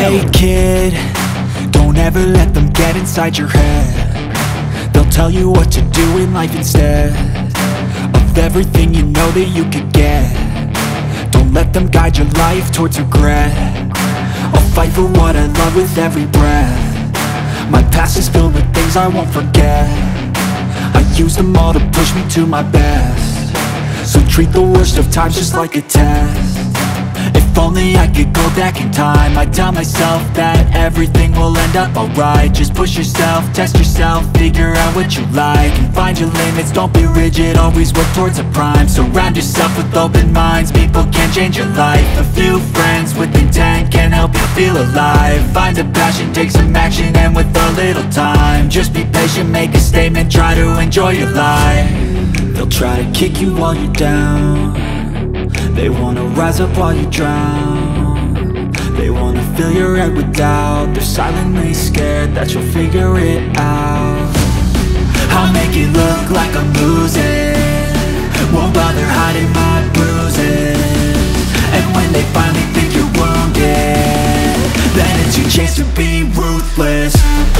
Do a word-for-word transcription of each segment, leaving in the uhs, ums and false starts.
Hey kid, don't ever let them get inside your head. They'll tell you what to do in life instead of everything you know that you could get. Don't let them guide your life towards regret. I'll fight for what I love with every breath. My past is filled with things I won't forget. I use them all to push me to my best. So treat the worst of times just like a test. If only I could go back in time, I'd tell myself that everything will end up alright. Just push yourself, test yourself, figure out what you like, and find your limits, don't be rigid, always work towards a prime. Surround yourself with open minds, people can change your life. A few friends with intent can help you feel alive. Find a passion, take some action, and with a little time, just be patient, make a statement, try to enjoy your life. They'll try to kick you while you're down. They wanna rise up while you drown. They wanna fill your head with doubt. They're silently scared that you'll figure it out. I'll make it look like I'm losing, won't bother hiding my bruises. And when they finally think you're wounded, then it's your chance to be ruthless.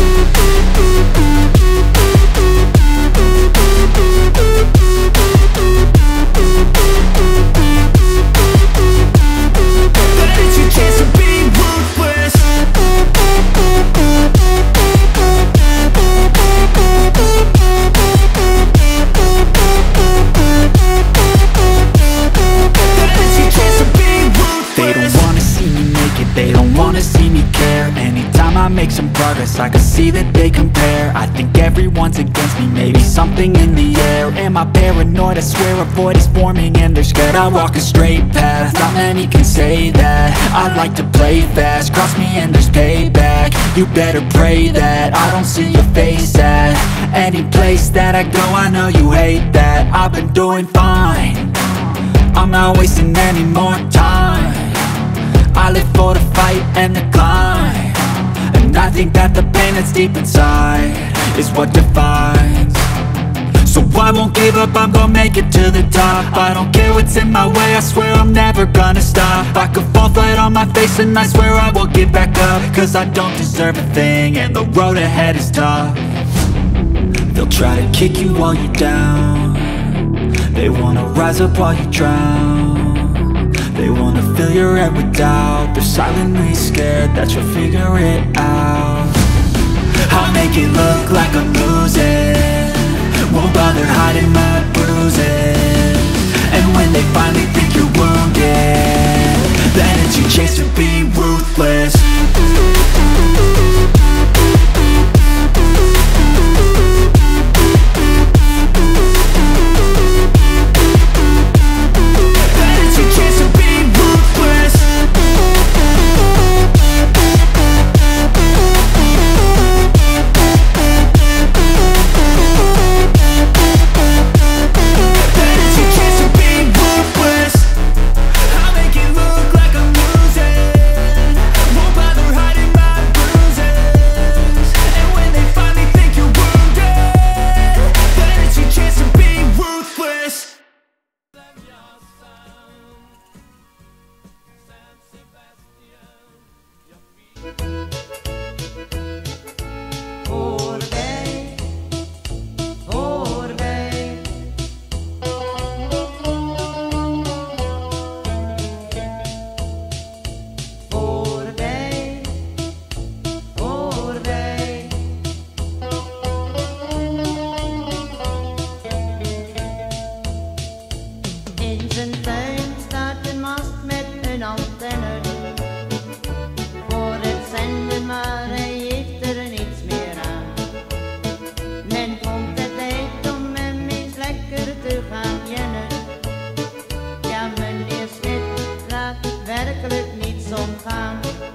I make some progress, I can see that they compare. I think everyone's against me, maybe something in the air. Am I paranoid? I swear a void is forming and they're scared. I walk a straight path, not many can say that. I like to play fast, cross me and there's payback. You better pray that I don't see your face at any place that I go. I know you hate that. I've been doing fine, I'm not wasting any more time. I live for the fight and the climb, and I think that the pain that's deep inside is what defines. So I won't give up, I'm gonna make it to the top. I don't care what's in my way, I swear I'm never gonna stop. I could fall flat on my face and I swear I will get back up, cause I don't deserve a thing and the road ahead is tough. They'll try to kick you while you're down. They wanna rise up while you drown. They wanna fill your head with doubt. They're silently scared that you'll figure it out. I'll make it look like I'm losing, won't bother hiding my bruises. And when they finally think you're wounded, then it's your chance to be ruthless. Werkelijk niet omgaan.